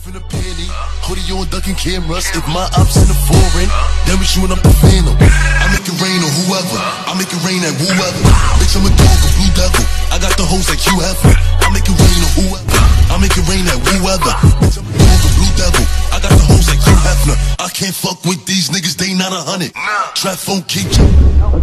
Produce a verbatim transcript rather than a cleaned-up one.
off in a panty, hoodie on ducking cameras. If my ops in the foreign, then we shooting up the phantom. I make it rain on whoever, I make it rain at whoever. Bitch, I'm a dog, a blue devil. I got the hoes like Hugh Hefner. I make it rain on whoever, I make it rain at whoever. Bitch, I'm a dog, a blue devil. I got the hoes like Hugh Hefner. I can't fuck with these niggas, they not a hundred. Trap phone keep